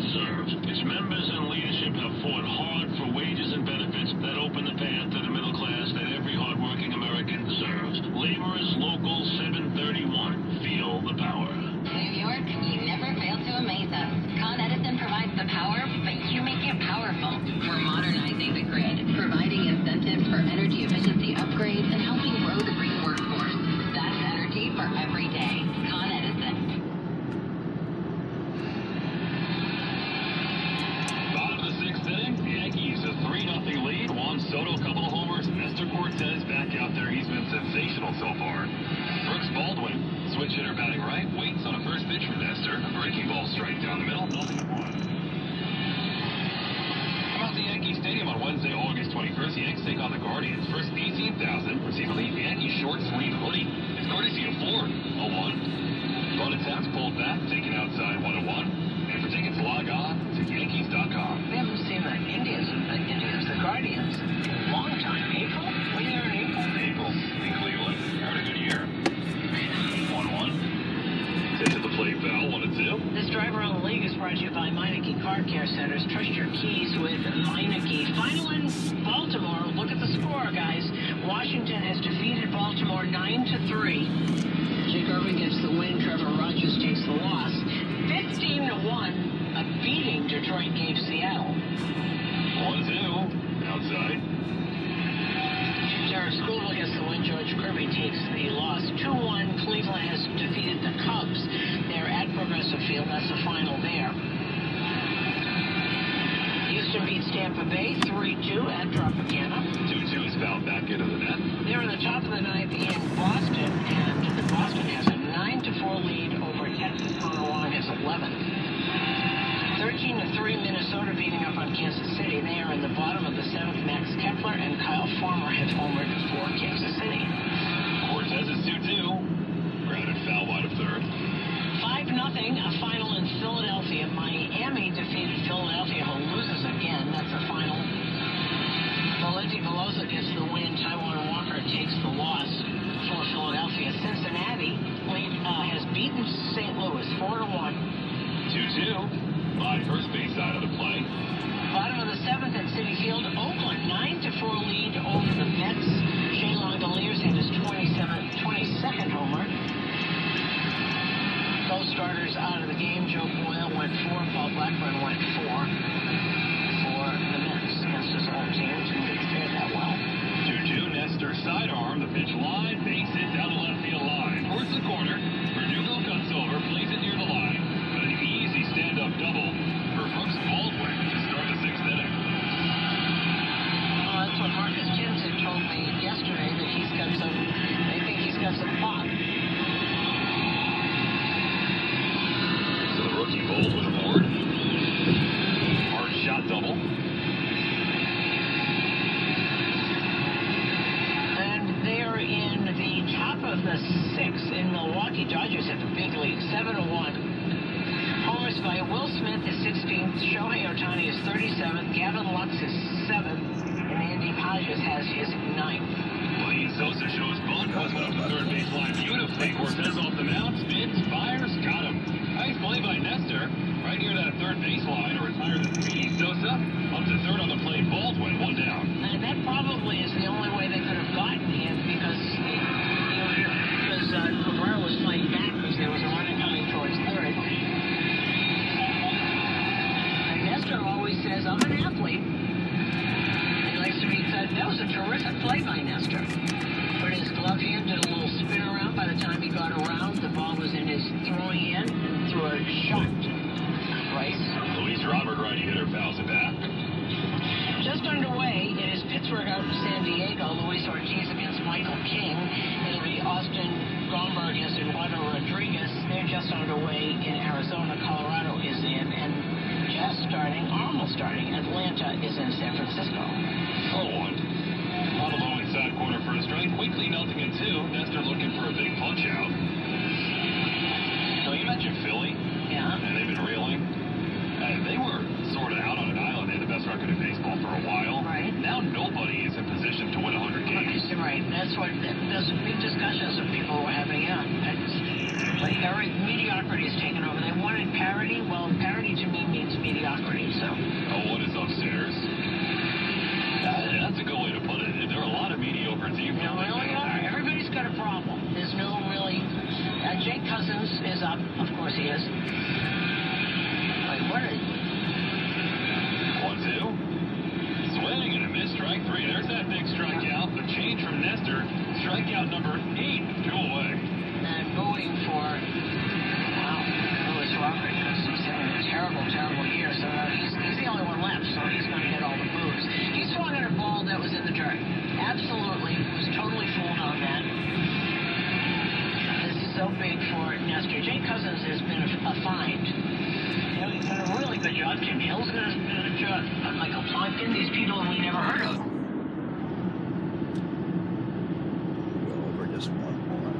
deserves. Its members and leadership have fought hard for wages and benefits that open the path to the middle class that every hardworking American deserves. Laborers Local 731. Feel the power. New York, you never fail to amaze us. Con Edison provides the power, but you make it powerful. We're modernizing the grid, providing incentives for energy efficiency upgrades, and helping grow the green workforce. That's energy for every day. Con Edison. Bottom of the sixth inning, Yankees a 3-0 lead. Juan Soto, a couple of homers. Nestor Cortez back out there. He's been sensational so far. Brooks Baldwin, switch hitter batting right, waits on a first pitch from Nestor. A breaking ball strike down the middle, 0-1. About the Yankee Stadium on Wednesday, August 21st, the Yanks take on the Guardians. First 18,000 receive a lead. The Yankees short sleeve hoodie. It's courtesy of Ford. 0-1. Bone attempts pulled back, taken outside 1-1. And for tickets, log on to Yankees.com. We haven't seen the Guardians, long time. April? What year in April? April in Cleveland. Having a good year. 1-1. Take to the plate, foul, 1-2. This driver on the league is brought to you by Meineke Car Care Centers. Trust your keys with Meineke. Final in Baltimore. Look at the score, guys. Washington has defeated Baltimore 9-3. Jake Irvin gets the win. Trevor Rogers takes the loss. 15-1. A beating Detroit gave Seattle. 1-2. Outside. Jared School gets the win. George Kirby takes the loss. 2-1. Cleveland has defeated the Cubs. They're at Progressive Field. That's the final there. Houston beats Tampa Bay 3-2 at Tropicana. 2-2 is fouled back into the net. They're in the top of the ninth in Boston, and Boston has a 9-4 lead over Texas. Connor Wong has 11. 13-3 Minnesota beating up on Kansas City. They are in the bottom of the seventh. Max Kepler and Kyle Farmer have homered for Kansas City. Cortez is 2-2. Grounded foul wide of third. 5-0, a final in Philadelphia. Miami defeated Philadelphia, who loses again. That's the final. Valenti Velosa gets the win. Taiwan Walker takes the loss for Philadelphia. Cincinnati has beaten St. Louis 4-1. 2-2. By first base side of the play. Bottom of the seventh at Citi Field. Oakland 9-4 lead over the Mets. Shane Langoliers hit his 22nd homer. Both starters out of the game. Joe Boyle went 4. Paul Blackburn went 4 for the Mets against his own team. Didn't fare that well. 2-2. Nestor sidearm. The pitch line. Base hit down the left field line. Towards the corner. Verdugo cuts over. Plays it near the line. But an easy stand-up double for Brooks Baldwin to start the sixth inning. Well, that's what Marcus Jensen told me yesterday, that they think he's got some pop. So the rookie Baldwin aboard. Hard shot double. And they are in the top of the sixth in Milwaukee. Dodgers at the big league, 7-1. Homers by Will Smith is 16th, Shohei Ohtani is 37th, Gavin Lux is 7th, and Andy Pages has his 9th. Wayne Sosa shows both was up the third base line beautifully. Cortez off the mound, spins, fires, got him. Nice play by Nestor, right near that third base line, to retire the speedy Sosa. Up to third on the plate, Baldwin, 1 down. And that probably is the only way they could have gotten him, because Cabrera was playing back because there was a runner coming towards third. Nestor always says, I'm an athlete. He likes to be said, that was a terrific play by Nestor. Put his glove hand, did a little spin around. By the time he got around, the ball was in his throwing end, and threw a shot to Bryce. Luis Robert, righty hitter, fouls it back. Just underway, it is Pittsburgh out in San Diego. Luis Ortiz against Michael King. It'll be Austin Gomber against Eduardo Rodriguez. They're just underway in Arizona. Colorado is in, and just starting, almost starting, Atlanta is in San Francisco. 0-1. On the low inside corner for a strike. Quickly melting in 2. Nestor looking for a big punch out. So you mentioned Philly. Yeah. And they've been reeling. They were sort of out on an island. They had the best record in baseball for a while. Right. Now nobody is in position to win 100 games. Right. That's what, those big discussions that people were having. Yeah. Like mediocrity is taken over. They wanted parity. Well, parity to me means mediocrity. Scott, Jim Hill's going to manage Michael Plotkin, these people we never heard of. Go over just one more.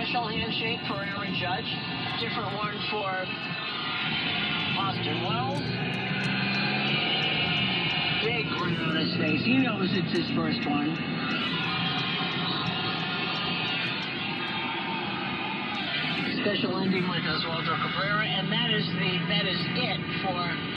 Special handshake for Aaron Judge. Different one for Austin Wells. Big grin on his face. He knows it's his first one. Special ending with Oswaldo Cabrera, and that is it for